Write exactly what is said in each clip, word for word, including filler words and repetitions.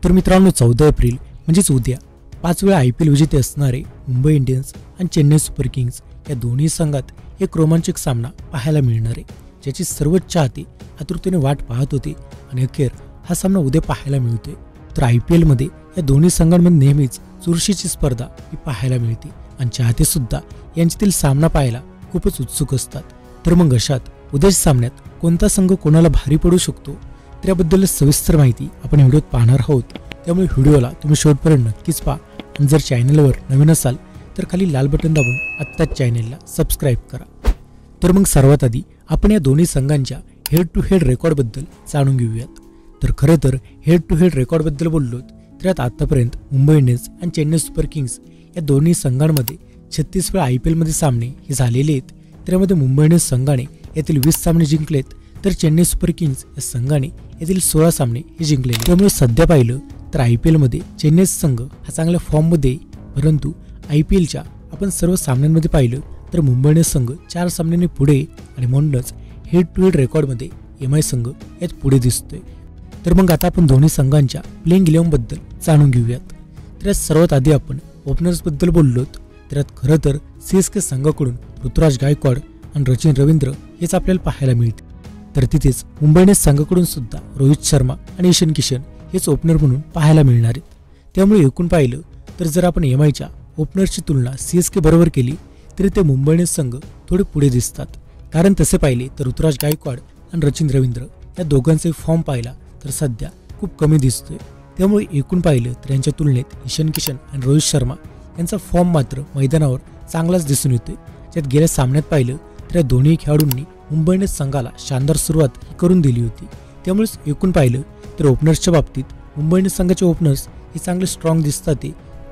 तर मित्रांनो चौदा एप्रिल म्हणजेच उद्या पाच वेळा आय पी एल विजेते असणारे मुंबई इंडियन्स आणि चेन्नई सुपर किंग्स या दोन्ही संघात एक रोमांचक सामना पाहायला मिळणार आहे, ज्याची सर्वच चाहते आतुरतेने वाट पाहत होते आणि अखेर हा सामना उद्या पाहायला मिळतोय। तर आय पी एलमध्ये या दोन्ही संघांमध्ये नेहमीच चुरशीची स्पर्धा ही पाहायला मिळते आणि चाहते सुद्धा यांच्यातील सामना पाहायला खूपच उत्सुक असतात। तर मग अशात उद्याच्या सामन्यात कोणता संघ कोणाला भारी पडू शकतो त्याबद्दल सविस्तर माहिती आपण व्हिडिओत पाहणार आहोत, त्यामुळे व्हिडिओला तुम्ही शेवटपर्यंत नक्कीच पहा आणि जर चॅनलवर नवीन असाल तर खाली लाल बटन दाबून आत्ताच चॅनलला सबस्क्राईब करा। तर मग सर्वात आधी आपण या दोन्ही संघांच्या हेड टू हेड रेकॉर्डबद्दल जाणून घेऊयात। तर खरं तर हेड टू हेड रेकॉर्डबद्दल बोललो तर यात आतापर्यंत मुंबई इंडियन्स आणि चेन्नई सुपर किंग्स या दोन्ही संघांमध्ये छत्तीस वेळा आय पी एलमध्ये सामने हे झालेले आहेत। त्यामध्ये मुंबई इंडियन्स संघाने यातील वीस सामने जिंकलेत तर चेन्नई सुपर किंग्स या संघाने यातील सोळा सामने हे जिंकले। त्यामुळे सध्या पाहिलं तर आय पी एलमध्ये चेन्नई संघ हा चांगल्या फॉर्ममध्ये, परंतु आय पी एलच्या आपण सर्व सामन्यांमध्ये पाहिलं तर मुंबई इंडियन्स संघ चार सामन्यांनी पुढे आणि म्हणूनच हेड टू हेड रेकॉर्डमध्ये एम आय संघ यात पुढे दिसतोय। तर मग आता आपण दोन्ही संघांच्या प्लेइंग इलेव्हन बद्दल जाणून घेऊयात। तर यात सर्वात आधी आपण ओपनर्स बद्दल बोललो तर यात खरं तर सी एस के संघाकडून ऋतुराज गायकवाड आणि सचिन रवींद्र हेच आपल्याला पाहायला मिळते। तर तिथेच मुंबई इंडियन्स संघाकडून सुद्धा रोहित शर्मा आणि ईशान किशन हेच ओपनर म्हणून पाहायला मिळणार आहेत। त्यामुळे एकूण पाहिलं तर जर आपण एम आयच्या ओपनर्सची तुलना सी एस के बरोबर केली तरी ते मुंबई इंडियन्स संघ थोडे पुढे दिसतात, कारण तसे पाहिले तर ऋतुराज गायकवाड आणि सचिन रवींद्र या दोघांचाही फॉर्म पाहिला तर सध्या खूप कमी दिसतोय। त्यामुळे एकूण पाहिलं तर यांच्या तुलनेत ईशान किशन आणि रोहित शर्मा यांचा फॉर्म मात्र मैदानावर चांगलाच दिसून येतोय। ज्यात गेल्या सामन्यात पाहिलं तर या दोन्ही खेळाडूंनी मुंबई इंडियन्स संघाला शानदार सुरुवात करून दिली होती। त्यामुळेच एकूण पाहिलं तर ओपनर्सच्या बाबतीत मुंबई इंडियन्स संघाचे ओपनर्स हे चांगले स्ट्रॉंग दिसतात।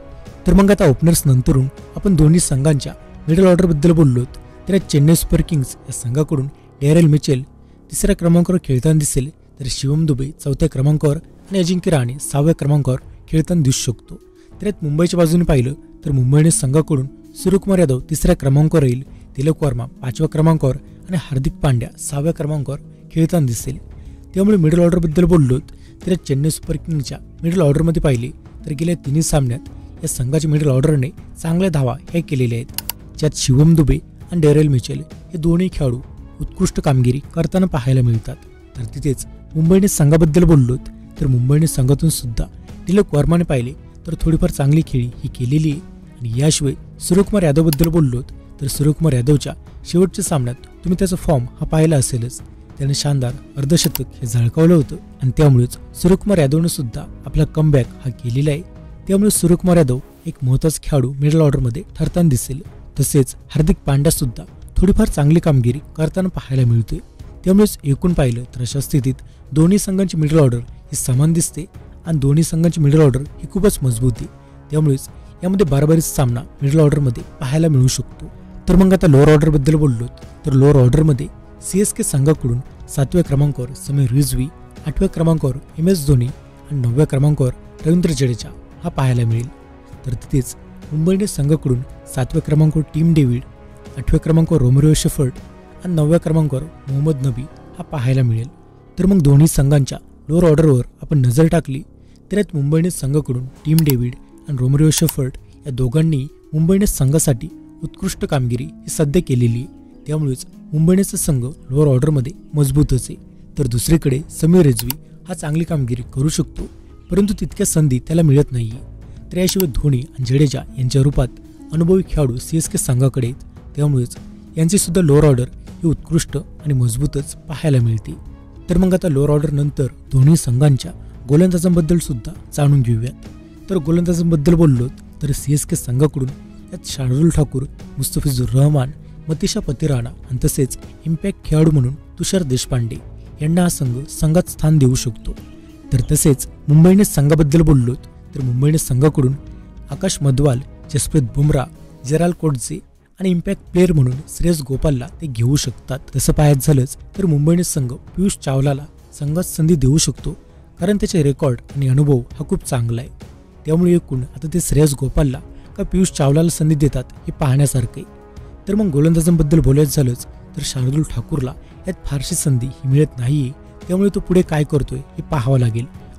तर मग आता ओपनर्स नंतरून आपण दोन्ही संघांच्या मिडल ऑर्डरबद्दल बोललो तर चेन्नई सुपर किंग्स या संघाकडून डेरेल मिचेल तिसऱ्या क्रमांकावर खेळताना दिसेल, तर शिवम दुबे चौथ्या क्रमांकावर आणि अजिंक्य रहाणे सहाव्या क्रमांकावर खेळताना दिसू शकतो। तर यात मुंबईच्या बाजूने पाहिलं तर मुंबई इंडियन्स संघाकडून सूर्यकुमार यादव तिसऱ्या क्रमांकावर येईल, तिलक वर्मा पाचव्या क्रमांकावर आणि हार्दिक पांड्या सहाव्या क्रमांकावर खेळताना दिसेल। त्यामुळे मिडल ऑर्डरबद्दल बोललो तर चेन्नई सुपर किंग्सच्या मिडल ऑर्डरमध्ये पाहिले तर गेल्या तिन्ही सामन्यात या संघाच्या मिडल ऑर्डरने चांगल्या धावा हे केलेल्या आहेत, ज्यात शिवम दुबे आणि डेरेल मिचेल हे दोन्ही खेळाडू उत्कृष्ट कामगिरी करताना पाहायला मिळतात। तर तिथेच मुंबई इंडियन्स संघाबद्दल बोललो तर मुंबई इंडियन्स संघातून सुद्धा तिलक वर्माने पाहिले तर थोडीफार चांगली खेळी ही केलेली आहे। आणि याशिवाय सूर्यकुमार यादवबद्दल बोललो तर सूर्यकुमार यादवच्या शेवटच्या सामन्यात तुम्ही त्याचा फॉर्म हा पाहिला असेलच, त्याने शानदार अर्धशतक हे झळकावलं होतं आणि त्यामुळेच सूर्यकुमार यादवने सुद्धा आपला कमबॅक हा केलेला आहे। त्यामुळे सूर्यकुमार यादव एक महत्त्वाचा खेळाडू मिडल ऑर्डरमध्ये ठरताना दिसेल। तसेच हार्दिक पांड्या सुद्धा थोडीफार चांगली कामगिरी करताना पाहायला मिळते। त्यामुळेच एकूण पाहिलं तर अशा स्थितीत दोन्ही संघांची मिडल ऑर्डर ही समान दिसते आणि दोन्ही संघांची मिडल ऑर्डर ही खूपच मजबूत आहे। त्यामुळेच यामध्ये बाराबारीचा सामना मिडल ऑर्डरमध्ये पाहायला मिळू शकतो। तर मग आता लोअर ऑर्डरबद्दल बोललो तर लोअर ऑर्डरमध्ये सी एस के संघाकडून सातव्या क्रमांकावर समीर रिझवी, आठव्या क्रमांकावर एम एस धोनी आणि नवव्या क्रमांकावर रवींद्र जडेजा हा पाहायला मिळेल। तर तिथेच मुंबई इंडियन्स संघाकडून सातव्या क्रमांकावर टीम डेव्हिड, आठव्या क्रमांकावर रोमेरो शेफर्ड आणि नवव्या क्रमांकावर मोहम्मद नबी हा पाहायला मिळेल। तर मग दोन्ही संघांच्या लोअर ऑर्डरवर आपण नजर टाकली तर यात मुंबई इंडियन्स संघाकडून टीम डेव्हिड आणि रोमेरो शेफर्ड या दोघांनी मुंबई इंडियन्स संघासाठी उत्कृष्ट कामगिरी ही सध्या केलेली आहे। त्यामुळेच मुंबई इंडियन्सचा संघ लोअर ऑर्डरमध्ये मजबूतच आहे। तर दुसरीकडे समीर रिझवी हा चांगली कामगिरी करू शकतो, परंतु तितक्या संधी त्याला मिळत नाहीये। तर याशिवाय धोनी आणि जडेजा यांच्या रूपात अनुभवी खेळाडू सी एस के संघाकडे आहेत, त्यामुळेच यांची सुद्धा लोअर ऑर्डर ही उत्कृष्ट आणि मजबूतच पाहायला मिळते। तर मग आता लोअर ऑर्डर नंतर दोन्ही संघांच्या गोलंदाजांबद्दल सुद्धा जाणून घेऊयात। तर गोलंदाजांबद्दल बोललो तर सी एस के संघाकडून यात शार्दुल ठाकूर, मुस्तफिजुर रहमान, मतिशा पतिराणा आणि तसेच इम्पॅक्ट खेळाडू म्हणून तुषार देशपांडे यांना हा संघ संघात स्थान देऊ शकतो। तर तसेच मुंबई इंडियन्स संघाबद्दल बोललो तर मुंबई इंडियन्स संघाकडून आकाश मधवाल, जसप्रीत बुमराह, जेराल कोटजे आणि इम्पॅक्ट प्लेअर म्हणून श्रेयस गोपालला ते घेऊ शकतात। तसं पाहायचं झालंच तर मुंबई इंडियन्स संघ पियुष चावलाला संघात संधी देऊ शकतो, कारण त्याचे रेकॉर्ड आणि अनुभव हा खूप चांगला आहे। त्यामुळे एकूण आता ते श्रेयस गोपालला का पियुष चावलाला संधी देतात हे पाहण्यासारखं आहे। तर मग गोलंदाजांबद्दल बोलायचं झालंच तर शार्दुल ठाकूरला यात फारशी संधी ही मिळत नाहीये, त्यामुळे तो पुढे काय करतोय हे पाहावं लागेल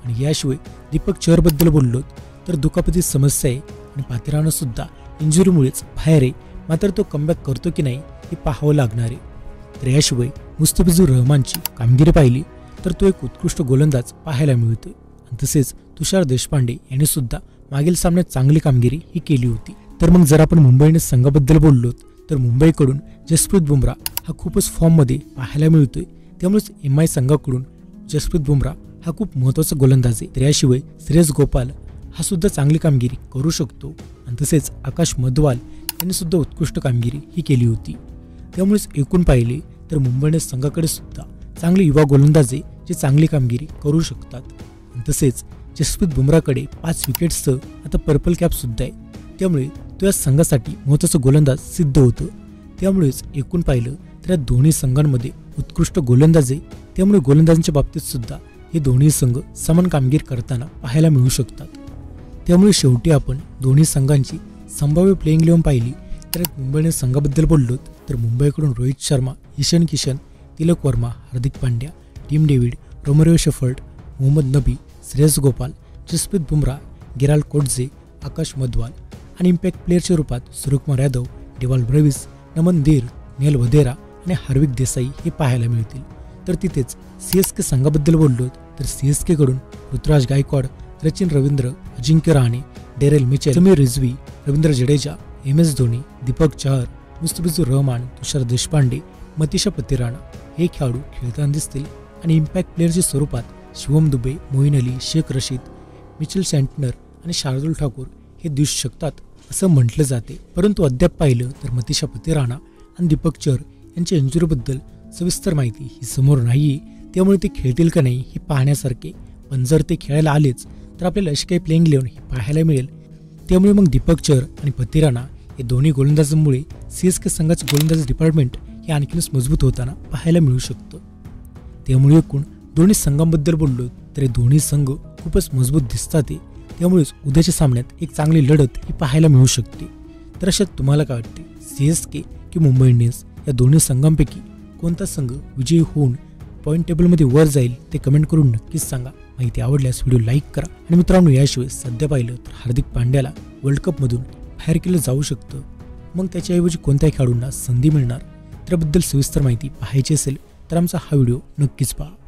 आणि याशिवाय दीपक चहरबद्दल बोललो तर दुखापती समस्या आहे आणि पातेरानं सुद्धा इंजुरीमुळेच बाहेर आहे, मात्र तो कमबॅक करतो की नाही हे पाहावं लागणार आहे. तर याशिवाय मुस्तफिजुर रहमानची कामगिरी पाहिली तर तो एक उत्कृष्ट गोलंदाज पाहायला मिळतोय. तसेच तुषार देशपांडे यांनी सुद्धा मागील सामन्यात चांगली कामगिरी ही केली होती. तर मग जर आपण मुंबई इंडियन्स संघाबद्दल बोललो तर मुंबईकडून जसप्रीत बुमराह हा खूपच फॉर्ममध्ये पाहायला मिळतोय. त्यामुळेच एम आय संघाकडून जसप्रीत बुमराह हा खूप महत्त्वाचा गोलंदाज आहे. तर याशिवाय श्रेयस गोपाल हा सुद्धा चांगली कामगिरी करू शकतो आणि तसेच आकाश मधवाल यांनी सुद्धा उत्कृष्ट कामगिरी ही केली होती. त्यामुळेच एकूण पाहिले तर मुंबई इंडियन्स संघाकडे सुद्धा चांगले युवा गोलंदाज आहे जे चांगली कामगिरी करू शकतात. तसेच जसप्रीत बुमराहकडे पाच विकेट्सचं आता पर्पल कॅप सुद्धा आहे. त्यामुळे तो या संघासाठी महत्त्वाचा गोलंदाज सिद्ध होतं. त्यामुळेच एकूण पाहिलं तर या दोन्ही संघांमध्ये उत्कृष्ट गोलंदाज आहे. त्यामुळे गोलंदाजांच्या बाबतीत सुद्धा हे दोन्ही संघ समान कामगिरी करताना पाहायला मिळू शकतात. त्यामुळे शेवटी आपण दोन्ही संघांची संभाव्य प्लेइंग इलेव्हन पाहिली तर मुंबई इंडियन्स संघाबद्दल बोललो तर मुंबईकडून Rohit Sharma, Ishan Kishan, Tilak Varma, Hardik Pandya, Tim David, Romario Shepherd, Mohammad Nabi, Shreyas Gopal, Jasprit Bumrah, Gerald Coetzee, Akash Madhwal आणि इम्पॅक्ट प्लेअरच्या रूपात सूर्यकुमार यादव, डेवाल ब्रेव्हिस, नमन धीर, नेल वधेरा आणि हार्दिक देसाई हे पाहायला मिळतील. तर तिथेच सी एस के संघाबद्दल बोललो तर सी एस केकडून Ruturaj Gaikwad, Sachin Ravindra, Ajinkya Rahane, Daryl Mitchell, Sameer Rizvi, Ravindra Jadeja, M S Dhoni, Deepak Chahar, Mustafizur Rahman, Tushar Deshpande, Matheesha Pathirana हे खेळाडू खेळताना दिसतील. आणि इम्पॅक्ट प्लेअरच्या स्वरूपात शिवम दुबे, मोईन अली, शेख रशीद, मिचेल सँटनर आणि शार्दुल ठाकूर हे दिसू शकतात असं म्हटलं जाते. परंतु अद्याप पाहिलं तर मतीशा पतिराणा आणि दीपक चहर यांच्या इंजुरीबद्दल सविस्तर माहिती ही समोर नाहीये. त्यामुळे ते खेळतील का नाही हे पाहण्यासारखे. पण जर ते खेळायला आलेच तर आपल्याला अशी काही प्लेइंग इलेव्हन ही पाहायला मिळेल. त्यामुळे मग दीपक चहर आणि पतिराणा हे दोन्ही गोलंदाजांमुळे सी एस के संघाचं गोलंदाजी डिपार्टमेंट हे आणखीनच मजबूत होताना पाहायला मिळू शकतं. त्यामुळे एकूण दोन्ही संघांबद्दल बोललो तर हे दोन्ही संघ खूपच मजबूत दिसतात. त्यामुळेच उद्याच्या सामन्यात एक चांगली लढत ही पाहायला मिळू शकते. तर अशात तुम्हाला काय वाटते, सी एस के की मुंबई इंडियन्स या दोन्ही संघांपैकी कोणता संघ विजयी होऊन पॉईंट टेबलमध्ये वर जाईल ते कमेंट करून नक्कीच सांगा. माहिती आवडल्यास व्हिडिओ लाईक करा. आणि मित्रांनो, याशिवाय सध्या पाहिलं तर हार्दिक पांड्याला वर्ल्ड कपमधून बाहेर केलं जाऊ शकतं. मग त्याच्याऐवजी कोणत्या खेळाडूंना संधी मिळणार त्याबद्दल सविस्तर माहिती पाहायची असेल तर आमचा हा व्हिडिओ नक्कीच पहा.